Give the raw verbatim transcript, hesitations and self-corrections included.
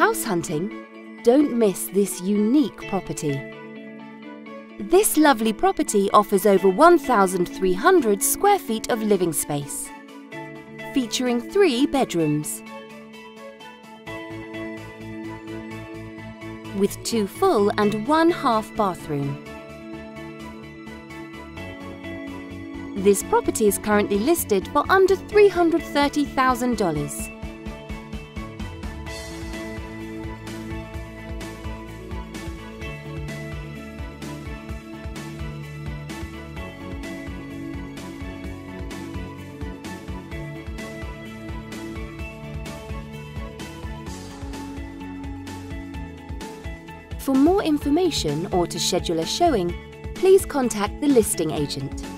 House hunting? Don't miss this unique property. This lovely property offers over one thousand three hundred square feet of living space, featuring three bedrooms, with two full and one half bathroom. This property is currently listed for under three hundred thirty thousand dollars. For more information or to schedule a showing, please contact the listing agent.